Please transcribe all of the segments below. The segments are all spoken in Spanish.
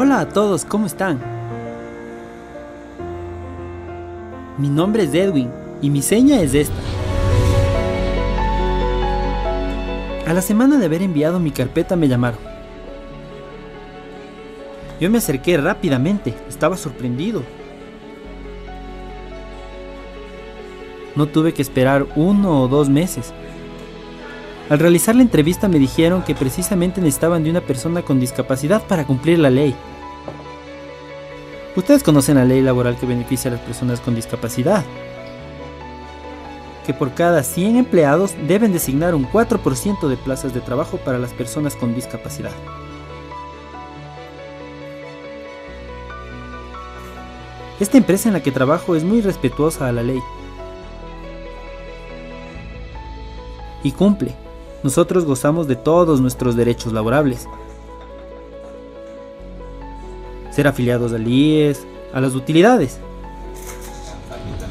Hola a todos, ¿cómo están? Mi nombre es Edwin y mi seña es esta. A la semana de haber enviado mi carpeta me llamaron. Yo me acerqué rápidamente, estaba sorprendido. No tuve que esperar 1 o 2 meses. Al realizar la entrevista me dijeron que precisamente necesitaban de una persona con discapacidad para cumplir la ley. Ustedes conocen la ley laboral que beneficia a las personas con discapacidad, que por cada 100 empleados deben designar un 4% de plazas de trabajo para las personas con discapacidad. Esta empresa en la que trabajo es muy respetuosa a la ley y cumple. Nosotros gozamos de todos nuestros derechos laborables. Ser afiliados al IES, a las utilidades.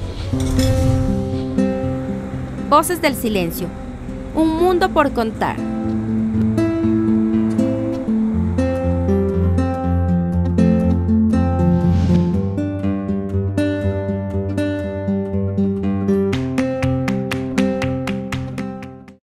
Voces del silencio. Un mundo por contar.